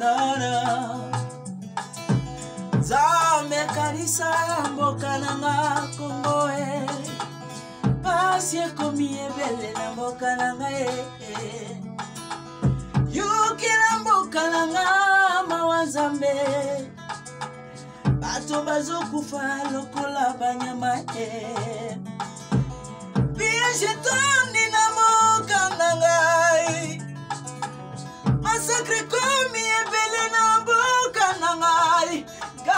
no. Zame kanisa mboka nanga Kongo Pasi komi ebele na mboka nanga Yukila mboka nanga mawazambe Bato bazo kufa lokola banyama